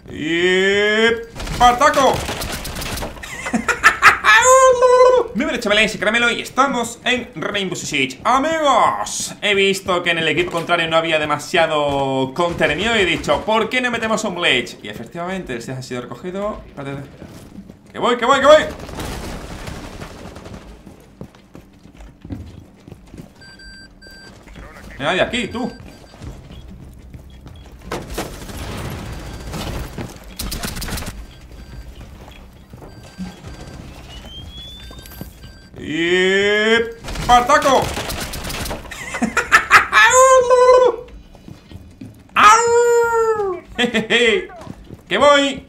Y... ¡Partaco! Muy bien, chavales, y caramelo, y estamos en Rainbow Six Siege. Amigos, he visto que en el equipo contrario no había demasiado counter mío y he dicho, ¿por qué no metemos un Bleach? Y efectivamente, el Sage ha sido recogido. Espérate. ¡Que voy, que voy, que voy! No hay nadie aquí, tú. Y... ¡Partaco! ¡Que voy!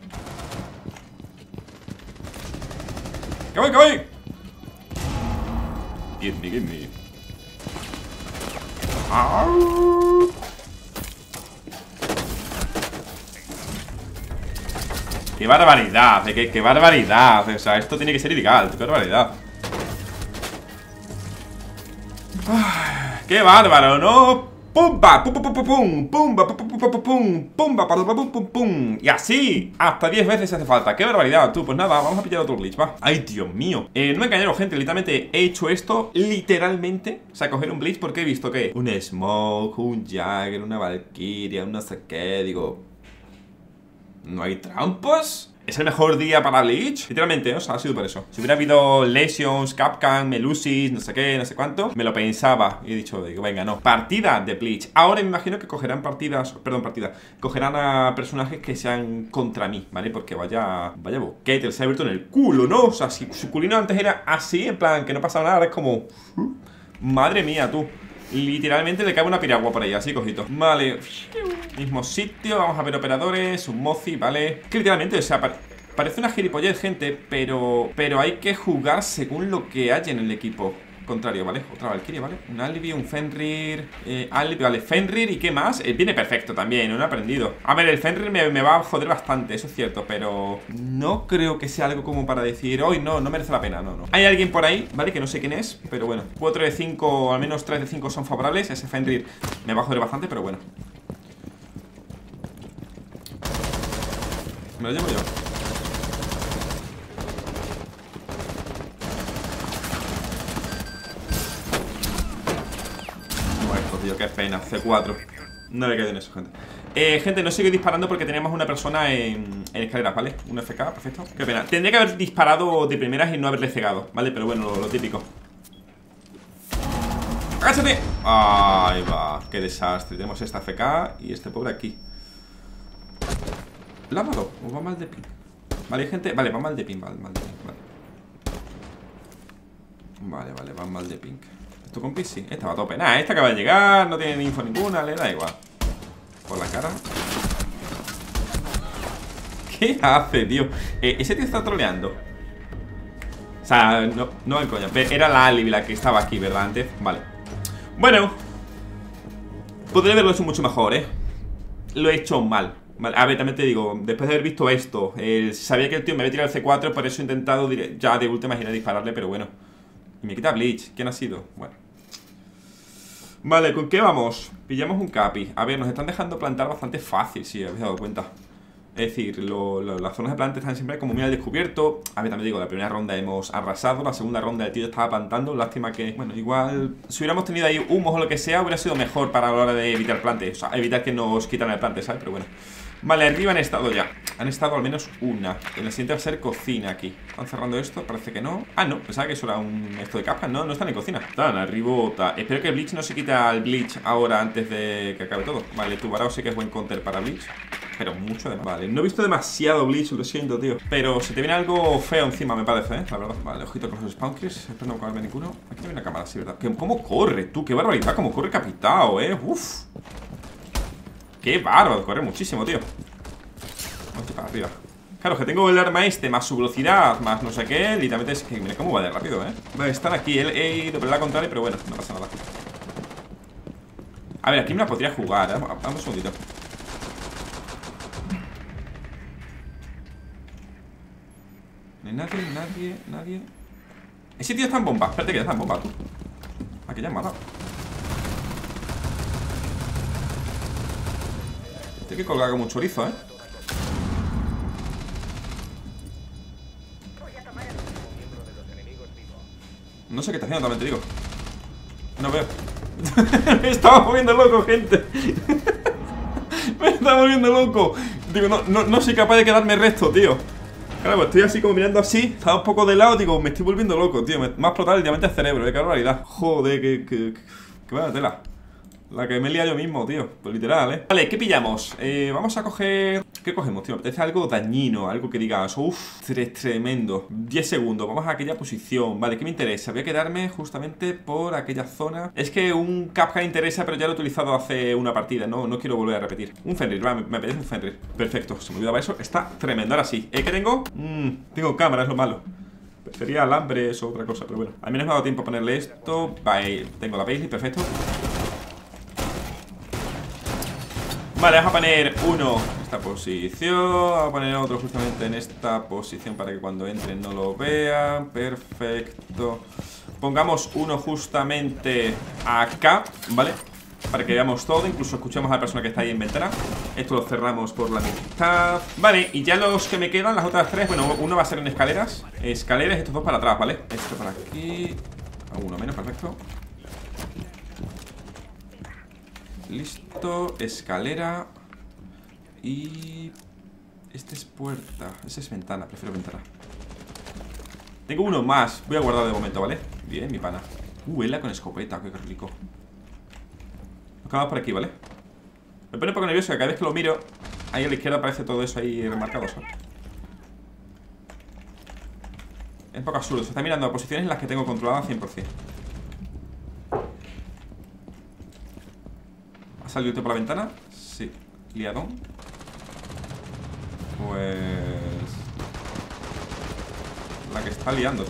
¡Que voy, que voy! Give me, give me. ¡Qué barbaridad! ¡Qué barbaridad! O sea, esto tiene que ser ilegal. ¡Qué barbaridad! ¡Qué bárbaro, ¿no? ¡Pumba! ¡Pum, pum, pum, pum, pum! ¡Pumba! ¡Pum, pum, pum, pum, pum! ¡Pumba! ¡Pum, pum, pum! Y así, hasta 10 veces hace falta. ¡Qué barbaridad, tú! Pues nada, vamos a pillar otro glitch, va. ¡Ay, Dios mío! No me engañaron, gente. Literalmente he hecho esto, literalmente. O sea, coger un glitch porque he visto que un Smoke, un Jagger, una Valkyria, un no sé qué. Digo, ¿no hay trampas? ¿Es el mejor día para Bleach? Literalmente, o sea, ha sido por eso. Si hubiera habido Lesions, Capcan, Melusis, no sé qué, no sé cuánto, me lo pensaba y he dicho, digo, venga, no. Partida de Bleach. Ahora me imagino que cogerán cogerán a personajes que sean contra mí, ¿vale? Porque vaya boquete, se ha abierto en el culo, ¿no? O sea, si su culino antes era así, en plan, que no pasaba nada, ahora es como... madre mía, tú. Literalmente le cabe una piragua por ahí, así cojito. Vale, mismo sitio, vamos a ver operadores, un Mozi, vale. Que literalmente, o sea, parece una gilipollez, gente, pero hay que jugar según lo que haya en el equipo contrario, ¿vale? Otra Valkyria, ¿vale? Un Alibi, un Fenrir, Alibi, vale, Fenrir y ¿qué más? Viene perfecto también, no he aprendido. A ver, el Fenrir me va a joder bastante, eso es cierto, pero no creo que sea algo como para decir, hoy no merece la pena, no. Hay alguien por ahí, ¿vale? Que no sé quién es, pero bueno, 4 de 5, al menos 3 de 5 son favorables. Ese Fenrir me va a joder bastante, pero bueno. Me lo llevo yo. Tío, qué pena, C4. No le quedé en eso, gente. Gente, no sigo disparando porque teníamos una persona en escaleras, ¿vale? Un FK, perfecto. Qué pena. Tendría que haber disparado de primeras y no haberle cegado, ¿vale? Pero bueno, lo típico. ¡Agáchate! Ahí va, qué desastre. Tenemos esta FK y este pobre aquí. ¿Lávalo? ¿O va mal de ping? Vale, gente, vale, va mal de ping, vale. Vale, va mal de ping. ¿Esto con PC? Esta va a tope. Nada, esta acaba de llegar, no tiene info ninguna, le da igual. Por la cara. ¿Qué hace, tío? Ese tío está troleando. O sea, no el coño. Era la Alibi la que estaba aquí, ¿verdad? Antes. Vale. Bueno. Podría haberlo hecho mucho mejor, ¿eh? Lo he hecho mal. Vale, a ver, también te digo, después de haber visto esto, sabía que el tío me había tirado el C4, por eso he intentado ya de última ir a dispararle, pero bueno. Y me quita Bleach. ¿Quién ha sido? Bueno. Vale, ¿con qué vamos? Pillamos un Capi. A ver, nos están dejando plantar bastante fácil, si habéis dado cuenta. Es decir, las zonas de planta están siempre como muy al descubierto. A ver, también digo, la primera ronda hemos arrasado. La segunda ronda el tío estaba plantando. Lástima que, bueno, igual si hubiéramos tenido ahí humos o lo que sea, hubiera sido mejor para la hora de evitar plantes. O sea, evitar que nos quitan el plante, ¿sabes? Pero bueno. Vale, arriba han estado ya. Han estado al menos una. En la siguiente va a ser cocina aquí. ¿Están cerrando esto? Parece que no. Ah, no, pensaba que eso era esto de Capcan. No están en cocina. Están arribota. Espero que el Bleach no se quita el Bleach ahora antes de que acabe todo. Vale, tu varao sí que es buen counter para Bleach. Pero mucho además. Vale, no he visto demasiado Bleach, lo siento, tío. Pero se te viene algo feo encima, me parece, la verdad. Vale, ojito con los spawn kills. Espero no caerme ninguno. Aquí hay una cámara, sí, ¿verdad? ¿Cómo corre, tú? Qué barbaridad, cómo corre Capitao, Uf. Qué bárbaro, corre muchísimo, tío. Vamos para arriba. Claro, que tengo el arma este, más su velocidad, más no sé qué. Literalmente es que mira cómo va de rápido, Vale, están aquí, he ido por la contraria, pero bueno, no pasa nada. A ver, aquí me la podría jugar, Vamos un segundito. No hay nadie. Ese tío está en bomba, espérate que ya está en bomba, tú. Aquí ya han matado. Tengo que colgar como un chorizo, No sé qué está haciendo, también te digo. No veo. Me estaba volviendo loco, gente. Me estaba volviendo loco. Digo, no soy capaz de quedarme recto, tío. Claro, pues estoy así como mirando así. Estaba un poco de lado, digo, me estoy volviendo loco, tío. Me ha explotado el diamante al cerebro, qué barbaridad. Joder, qué buena tela. La que me he liado yo mismo, tío. Pues literal, ¿eh? Vale, ¿qué pillamos? Vamos a coger... ¿Qué cogemos, tío? Me apetece algo dañino, algo que digas, uff, tremendo. 10 segundos, vamos a aquella posición. Vale, ¿qué me interesa? Voy a quedarme justamente por aquella zona. Es que un Kapkan interesa, pero ya lo he utilizado hace una partida, no quiero volver a repetir. Un Fenrir, va, me apetece un Fenrir. Perfecto, se me olvidaba eso, está tremendo. Ahora sí, ¿qué tengo? Tengo cámara, es lo malo. Sería alambres o otra cosa, pero bueno. Al menos me ha dado tiempo a ponerle esto. Vale, tengo la Paisley, perfecto. Vale, vamos a poner uno en esta posición. Vamos a poner otro justamente en esta posición para que cuando entren no lo vean. Perfecto. Pongamos uno justamente acá, ¿vale? Para que veamos todo, incluso escuchemos a la persona que está ahí en ventana. Esto lo cerramos por la mitad. Vale, y ya los que me quedan, las otras tres. Bueno, uno va a ser en escaleras. Escaleras, estos dos para atrás, ¿vale? Esto para aquí. A uno menos, perfecto. Listo, escalera. Y... este es puerta, esa es ventana, prefiero ventana. Tengo uno más, voy a guardar de momento, ¿vale? Bien, mi pana. Ela con escopeta, qué rico. Nos quedamos por aquí, ¿vale? Me pone un poco nervioso que cada vez que lo miro, ahí a la izquierda aparece todo eso ahí remarcado, ¿sabes? Es un poco absurdo, se está mirando a posiciones en las que tengo controladas 100%. ¿Ha salido usted por la ventana? Sí. Liadón. Pues... la que está liando.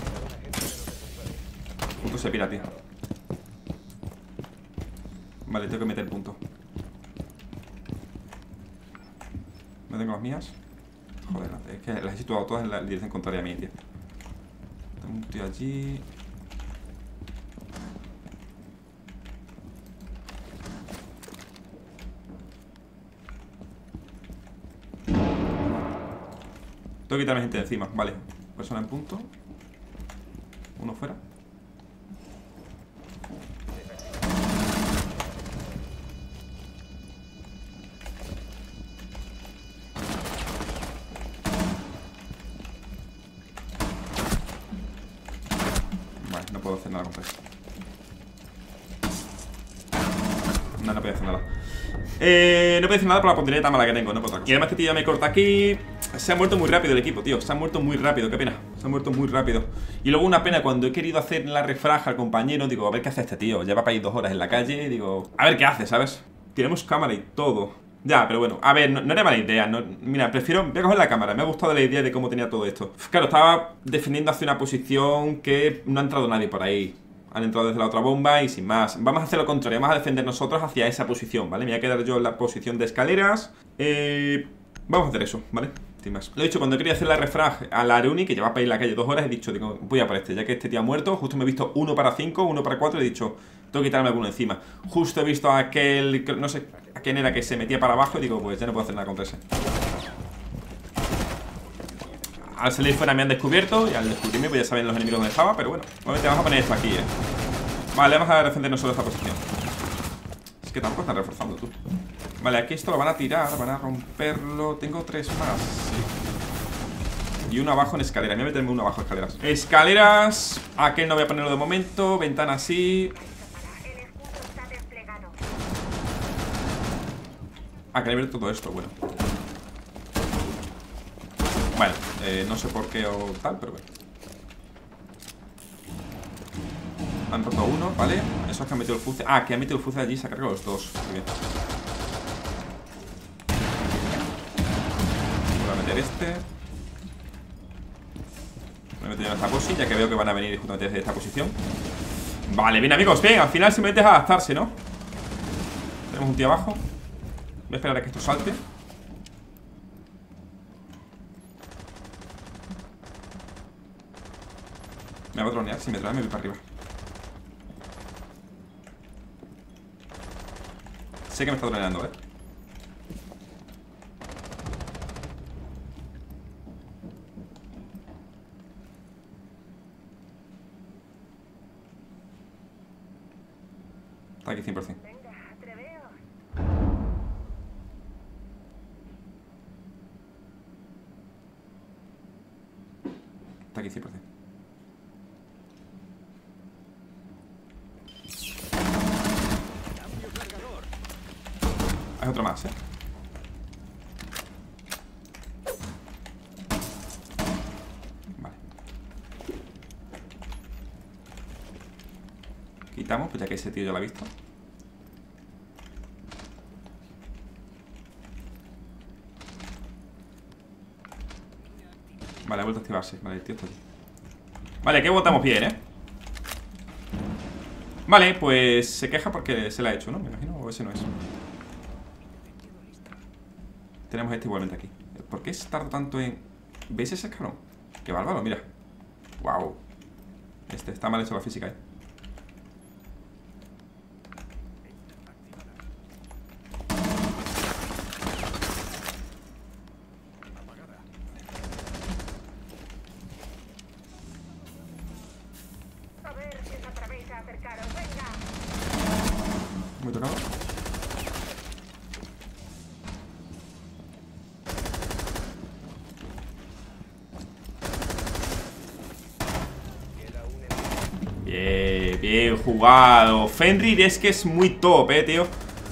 Punto se pira, tío. Vale, tengo que meter el punto. ¿No tengo las mías? Joder, es que las he situado todas en la dirección contraria a mí, tío. Tengo un tío allí. Tengo que quitarme gente de encima, vale. Persona en punto. Uno fuera. Vale, no puedo hacer nada contra esto. No puedo hacer nada. No puedo hacer nada por la puntería tan mala que tengo, no puedo. Y además que tío ya me corta aquí. Se ha muerto muy rápido el equipo, tío. Se ha muerto muy rápido, qué pena. Se ha muerto muy rápido. Y luego una pena cuando he querido hacer la refraja al compañero. Digo, a ver qué hace este tío. Lleva para ir 2 horas en la calle. Digo, a ver qué hace, ¿sabes? Tenemos cámara y todo. Ya, pero bueno, a ver, no era mala idea no, mira, prefiero, voy a coger la cámara. Me ha gustado la idea de cómo tenía todo esto. Claro, estaba defendiendo hacia una posición que no ha entrado nadie por ahí. Han entrado desde la otra bomba y sin más. Vamos a hacer lo contrario, vamos a defender nosotros hacia esa posición, ¿vale? Me voy a quedar yo en la posición de escaleras. Vamos a hacer eso, ¿vale? Sin más. Lo he dicho, cuando quería hacer la refrag a la Aruni, que lleva para ir a la calle 2 horas, he dicho, digo, voy a por este, ya que este tío ha muerto. Justo me he visto 1 para 5, 1 para 4, he dicho, tengo que quitarme alguno encima. Justo he visto a aquel, no sé a quién era, que se metía para abajo y digo, pues ya no puedo hacer nada contra ese. Al salir fuera me han descubierto y al descubrirme pues ya saben los enemigos donde estaba, pero bueno, obviamente vamos a poner esto aquí, Vale, vamos a defender nosotros esta posición. Es que tampoco están reforzando, tú. Vale, aquí esto lo van a tirar, van a romperlo. Tengo 3 más, sí. Y uno abajo en escalera, me voy a meterme uno abajo en escaleras. Escaleras, aquel no voy a ponerlo de momento. Ventana sí. Ah, que ver todo esto, bueno. Bueno, no sé por qué o tal, pero bueno. Han roto uno, ¿vale? Eso es que han metido el fuse. Ah, que han metido el fuse allí y se ha cargado los dos. Muy bien. Voy a meter este. Voy a meter en esta posi, ya que veo que van a venir justamente desde esta posición. Vale, bien amigos, bien, al final simplemente es adaptarse, ¿no? Tenemos un tío abajo. Voy a esperar a que esto salte. Me va a tronear, si me trae me voy para arriba. Sé que me está troneando, ¿eh? Está aquí 100%. Está aquí 100%. Hay otro más, ¿eh? Vale. Quitamos, pues ya que ese tío ya lo ha visto. Vale, ha vuelto a activarse. Vale, el tío está aquí. Vale, que votamos bien, ¿eh? Vale, pues se queja porque se la ha hecho, ¿no? Me imagino, o ese no es. Tenemos este igualmente aquí. ¿Por qué tarda tanto en...? ¿Veis ese escalón? Qué bárbaro, mira. Wow. Este está mal hecho la física, ¿eh? Muy tocado. Bien, bien jugado. Fenrir es que es muy top, tío.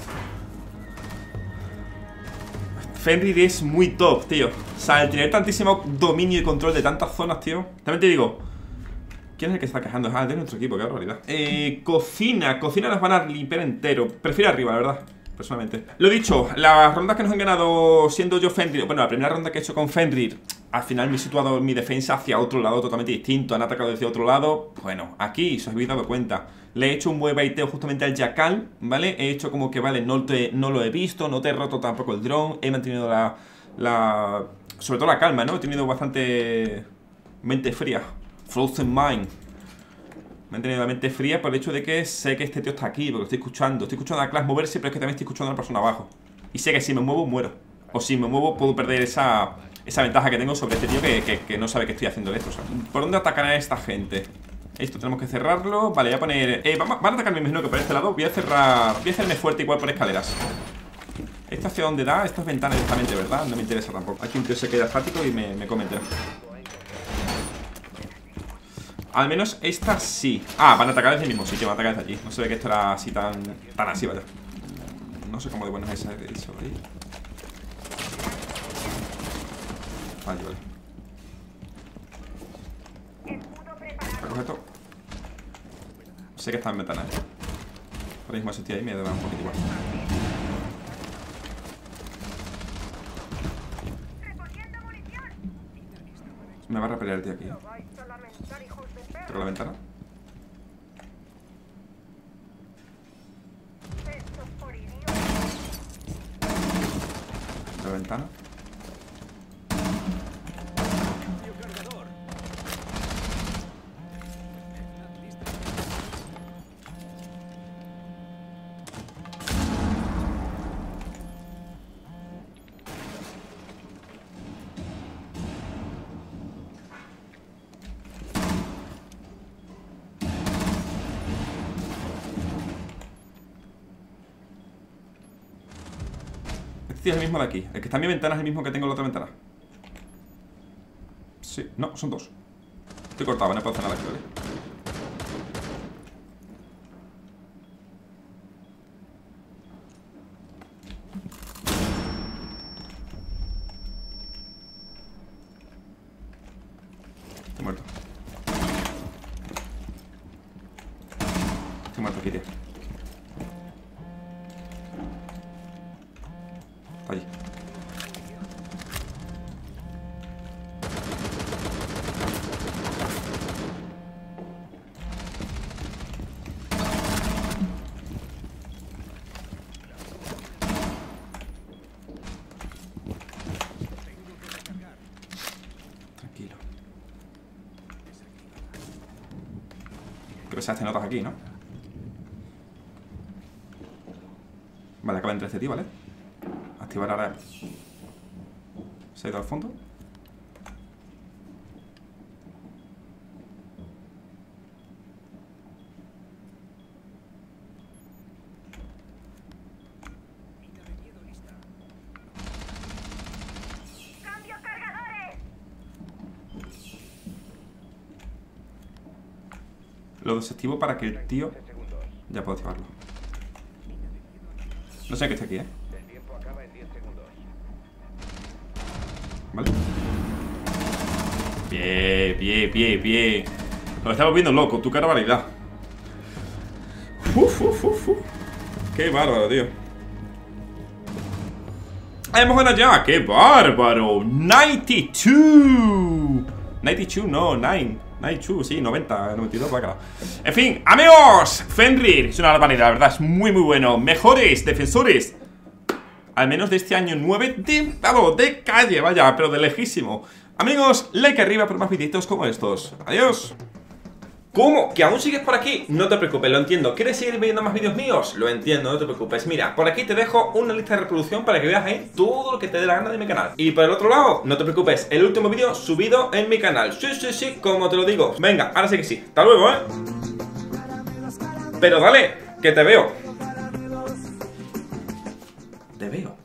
Fenrir es muy top, tío. O sea, el tener tantísimo dominio y control de tantas zonas, tío. También te digo, ¿quién es el que está quejando? Ah, de nuestro equipo, qué barbaridad. Cocina nos van a limpiar entero. Prefiero arriba, la verdad, personalmente. Lo dicho, las rondas que nos han ganado siendo yo Fenrir. Bueno, la primera ronda que he hecho con Fenrir, al final me he situado mi defensa hacia otro lado totalmente distinto. Han atacado desde otro lado. Bueno, aquí, si os habéis dado cuenta, le he hecho un buen baiteo justamente al Jackal, ¿vale? He hecho como que, vale, no lo he visto, no te he roto tampoco el dron. He mantenido sobre todo la calma, ¿no? He tenido bastante mente fría. Frozen Mind. Me he tenido la mente fría por el hecho de que sé que este tío está aquí, porque lo estoy escuchando. Estoy escuchando a Clash moverse, pero es que también estoy escuchando a una persona abajo. Y sé que si me muevo, muero. O si me muevo, puedo perder esa ventaja que tengo sobre este tío que no sabe que estoy haciendo esto, ¿sabes? ¿Por dónde atacará esta gente? Esto tenemos que cerrarlo. Vale, voy a poner... van a atacarme, imagino que por este lado. Voy a cerrar... Voy a hacerme fuerte igual por escaleras. ¿Esto hacia dónde da? Esto es ventana directamente, ¿verdad? No me interesa tampoco. Aquí un tío se queda estático y me come entero. Al menos esta sí. Ah, van a atacar desde el mismo sitio, van a atacar desde allí. No se ve que esto era así tan así, vaya. No sé cómo de bueno es eso ahí. Vale, vale. Voy a coger esto. Sé que está en ventana, Ahora mismo ese tío ahí me da un poquito igual. Me va a repeler el tío aquí, ¿Toco la ventana? La ventana. Es el mismo de aquí. El que está en mi ventana es el mismo que tengo en la otra ventana. Sí, no, son dos. Estoy cortado, no puedo hacer nada aquí, ¿vale? Estoy muerto. Estoy muerto aquí, tío. Está allí. Tranquilo. Creo que se hacen notas aquí, ¿no? Vale, acaba entre este tío, ¿vale? Activar ahora. Se ha ido al fondo. Lo desactivo para que el tío... Ya puedo activarlo. No sé qué está aquí, Vale. Bien, bien, bien, bien. Nos estamos viendo loco, tu cara validad. Qué bárbaro, tío. Hemos ganado ya, qué bárbaro. 92. 92, no, 9. 92, sí, 90, 92, va claro. En fin, amigos, Fenrir es una barbaridad, la verdad, es muy muy bueno. Mejores defensores, al menos de este año 9 de calle, vaya, pero de lejísimo. Amigos, like arriba por más videitos como estos. Adiós. ¿Cómo? ¿Que aún sigues por aquí? No te preocupes, lo entiendo. ¿Quieres seguir viendo más vídeos míos? Lo entiendo, no te preocupes. Mira, por aquí te dejo una lista de reproducción para que veas ahí todo lo que te dé la gana de mi canal. Y por el otro lado, no te preocupes, el último vídeo subido en mi canal. Sí, sí, sí, como te lo digo. Venga, ahora sí que sí. Hasta luego, Pero dale, que te veo. Te veo.